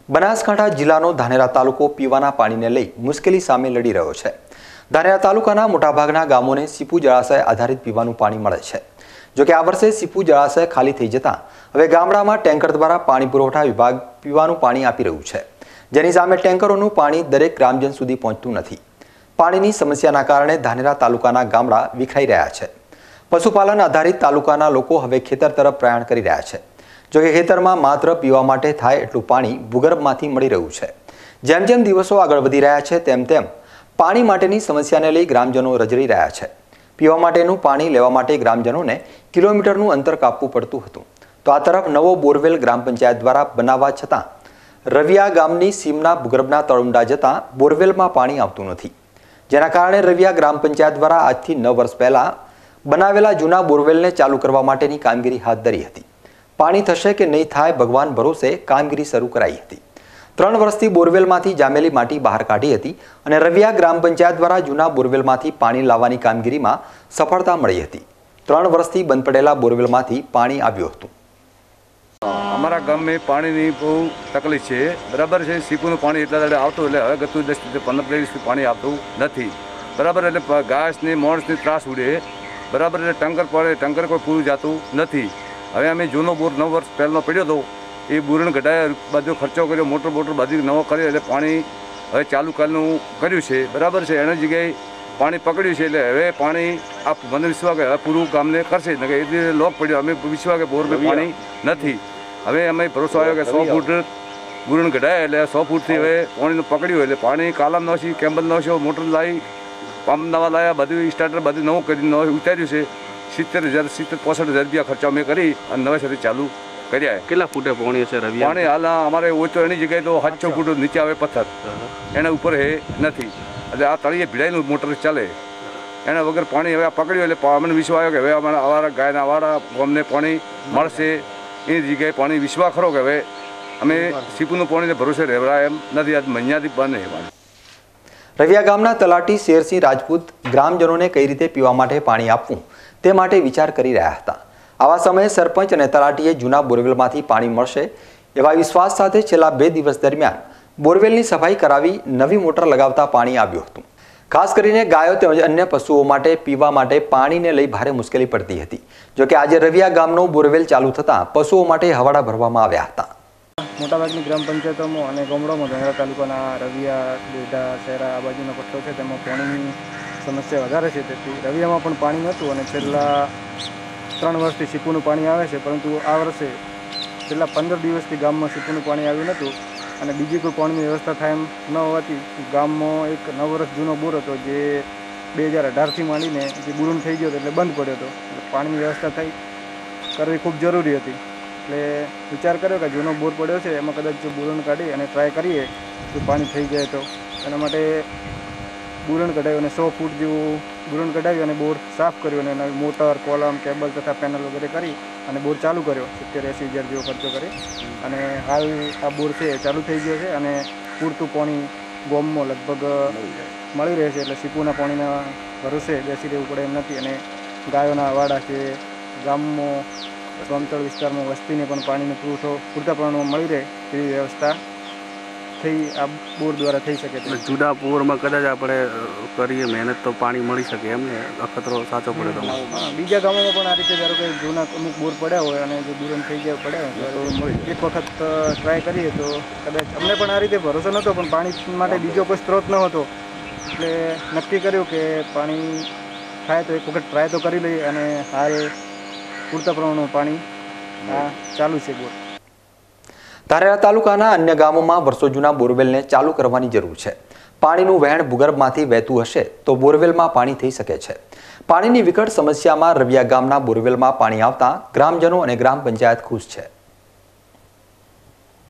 બનાસકાંઠા જિલ્લાનો ધાનેરા તાલુકો પીવાના પાણીને લઈ મુશ્કેલી સામે લડી રહ્યો છે। ધાનેરા તાલુકાના મોટાભાગના ગામોને સીપુ જળાશય આધારિત પીવાનું પાણી મળે છે। જો કે આ વર્ષે સીપુ જળાશય ખાલી થઈ જતા હવે ગામડામાં ટેન્કર દ્વારા પાણી પુરવઠા વિભાગ પીવાનું પાણી આપી રહ્યું છે, જેની સામે ટેન્કરોનું પાણી દરેક ગ્રામજન સુધી પહોંચતું નથી। પાણીની સમસ્યાના કારણે ધાનેરા તાલુકાના ગામડા વિખરાઈ રહ્યા છે। પશુપાલન આધારિત તાલુકાના લોકો હવે ખેતર તરફ પ્રયાણ કરી રહ્યા છે। જો કે ખેતરમાં માત્ર પીવા માટે થાય એટલું પાણી ભૂગર્ભમાંથી મળી રહ્યું છે। જેમ જેમ દિવસો આગળ વધી રહ્યા છે તેમ તેમ પાણી માટેની સમસ્યાને લઈ ગ્રામજનો રજડી રહ્યા છે। પીવા માટેનું પાણી લેવા માટે ગ્રામજનોને કિલોમીટરનું અંતર કાપવું પડતું હતું, તો આ તરફ નવો બોરવેલ ગ્રામ પંચાયત દ્વારા બનાવવા છતાં રવિયા ગામની સીમના ભૂગર્ભના તળુંડા જતાં બોરવેલમાં પાણી આવતું નથી, જેના કારણે રવિયા ગ્રામ પંચાયત દ્વારા આજથી 9 વર્ષ પહેલા બનાવેલા જૂના બોરવેલને ચાલુ કરવા માટેની કામગીરી હાથ ધરી હતી। પાણી થશે કે નહીં થાય ભગવાન ભરોસે કામગીરી શરૂ કરાઈ હતી। 3 વર્ષથી બોરવેલમાંથી જામેલી માટી બહાર કાઢી હતી અને રવિયા ગ્રામ પંચાયત દ્વારા જૂના બોરવેલમાંથી પાણી લાવવાની કામગીરીમાં સફળતા મળી હતી। 3 વર્ષથી બંધ પડેલા બોરવેલમાંથી પાણી આવ્યું હતું। અમારા ગામમાં પાણીની બહુ તકલીફ છે, બરાબર છે। સીપુનું પાણી એટલા દાડે આવતું એટલે હવે ગતું 10-15 દિવસથી પાણી આવતું નથી, બરાબર। એટલે ઘાસની માણસની ત્રાસ ઉડે, બરાબર। એટલે ટંકર પડે, ટંકર કોઈ પૂરું જતું નથી। હવે અમે જૂનો બોર 9 વર્ષ પહેલાંનો પડ્યો હતો, એ બોરણ ઘટાયા બધો ખર્ચો કર્યો, મોટર બધી નવો કર્યો, એટલે પાણી હવે ચાલુ કાલનું કર્યું છે, બરાબર છે। એની જગ્યાએ પાણી પકડ્યું છે, એટલે હવે પાણી આ મને વિશ્વાસ કે હવે પૂરું કામને કરશે ને કે એ લોક પડ્યો, અમે વિશ્વાસ કે બોરમાં પાણી નથી। હવે અમે ભરોસો આવ્યો કે 100 ફૂટ બોરણ ઘટાયા, એટલે 100 ફૂટથી હવે પાણીનું પકડ્યું, એટલે પાણી કાલામ નોશી, કેમ્બલ નોશો, મોટર લાવી, પંપ નવા લાવ્યા, બધું સ્ટાર્ટર બધું નવું કરીને ઉતાર્યું છે। 70,000-65,000 રૂપિયા ખર્ચા અમે કરી અને નવેસરથી ચાલુ કર્યા। કેટલા ફૂટે પાણી છે રવિયા? પાણી હાલ અમારે ઓછો એની જગ્યાએ તો 700 ફૂટ નીચે આવે પથ્થર, એના ઉપર હે નથી, એટલે આ તળિયે ભીડાઈનું મોટર ચાલે, એના વગર પાણી હવે પકડ્યું, એટલે અમને વિશ્વાસ આવ્યો કે હવે અમારા ગાયના વાળા અમને પાણી મળશે। એ જગ્યાએ પાણી વિશ્વાસ ખરો કે હવે અમે સીપુનું પાણીને ભરોસે રહેવાય એમ નથી, આજ મહિનાથી બંધ પાણી। રવિયા ગામના તલાટી શેરસિંહ રાજપૂત ગ્રામજનોને કઈ રીતે પીવા માટે પાણી આપવું તે માટે વિચાર કરી રહ્યા હતા। આવા સમયે સરપંચ અને તલાટીએ જૂના બોરવેલમાંથી પાણી મળશે એવા વિશ્વાસ સાથે છેલ્લા 2 દિવસ દરમિયાન બોરવેલની સફાઈ કરાવી નવી મોટર લગાવતા પાણી આવ્યું હતું। ખાસ કરીને ગાયો તેમજ અન્ય પશુઓ માટે પીવા માટે પાણીને લઈ ભારે મુશ્કેલી પડતી હતી। જો કે આજે રવિયા ગામનો બોરવેલ ચાલુ થતાં પશુઓ માટે હવાડા ભરવામાં આવ્યા હતા। મોટાભાગની ગ્રામ પંચાયતોમાં અને ગામડામાં ધાનેરા તાલુકાના રવિયા, ડેડા, શહેરા આ બાજુનો પટ્ટો છે, તેમાં પાણીની સમસ્યા વધારે છે। તેથી રવિયામાં પણ પાણી નહોતું અને છેલ્લા 3 વર્ષથી સીપુનું પાણી આવે છે, પરંતુ આ વર્ષે છેલ્લા 15 દિવસથી ગામમાં સીપુનું પાણી આવ્યું નહોતું અને બીજી કોઈ પાણીની વ્યવસ્થા થાય એમ ન હોવાથી ગામમાં એક 9 વર્ષ જૂનો બોર હતો, જે 2018થી માંડીને જે બુરણ થઈ ગયો હતો એટલે બંધ પડ્યો હતો, એટલે પાણીની વ્યવસ્થા કરવી ખૂબ જરૂરી હતી। એટલે વિચાર કર્યો કે જૂનો બોર પડ્યો છે એમાં કદાચ જો બુરણ કાઢી અને ટ્રાય કરીએ તો પાણી થઈ જાય, તો એના માટે બુરણ કઢાવ્યું અને 100 ફૂટ જેવું બુરણ કઢાવ્યું અને બોર સાફ કર્યો અને મોટર, કોલમ, કેબલ તથા પેનલ વગેરે કરી અને બોર ચાલુ કર્યો। 70-80 હજાર જેવો ખર્ચો કરી અને હાલ આ બોર છે એ ચાલુ થઈ ગયો છે અને પૂરતું પાણી ગામમાં લગભગ મળી રહે છે, એટલે સીપુના પાણીના ભરોસે બેસી રહેવું પડે એમ નથી અને ગાયોના વાડા છે, ગામમાં સમતળ વિસ્તારમાં વસ્તીને પણ પાણીનો પુરવઠો પૂરતા પ્રમાણમાં મળી રહે તેવી વ્યવસ્થા આ બોર દ્વારા થઈ શકે છે। જુદા બોરમાં કદાચ આપણે કરીએ મહેનત તો પાણી મળી શકે એમને, અખતરો સાચો પડે તો બીજા ગામોમાં પણ આ રીતે ધારો કે જૂના અમુક બોર પડ્યા હોય અને જો બુરણ થઈ ગયા પડ્યા હોય તો એક વખત ટ્રાય કરીએ તો કદાચ અમને પણ આ રીતે ભરોસો નહોતો, પણ પાણી માટે બીજો કોઈ સ્ત્રોત ન હતો, એટલે નક્કી કર્યું કે પાણી થાય તો એક વખત ટ્રાય તો કરી લઈએ અને હાલ પૂરતા પ્રમાણમાં પાણી ચાલુ છે બોર। ધાનેરા તાલુકાના અન્ય ગામોમાં વર્ષો જૂના બોરવેલને ચાલુ કરવાની જરૂર છે। પાણીનું વહેણ ભૂગર્ભમાંથી વહેતું હશે તો બોરવેલમાં પાણી થઈ શકે છે। પાણીની વિકટ સમસ્યામાં રવિયા ગામના બોરવેલમાં પાણી આવતા ગ્રામજનો અને ગ્રામ પંચાયત ખુશ છે।